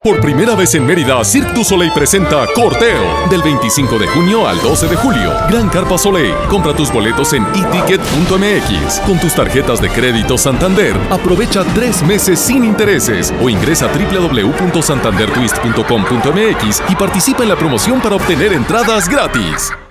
Por primera vez en Mérida, Cirque du Soleil presenta Corteo. Del 25 de junio al 12 de julio. Gran Carpa Soleil. Compra tus boletos en eticket.mx. Con tus tarjetas de crédito Santander, aprovecha 3 meses sin intereses. O ingresa a www.santandertwist.com.mx y participa en la promoción para obtener entradas gratis.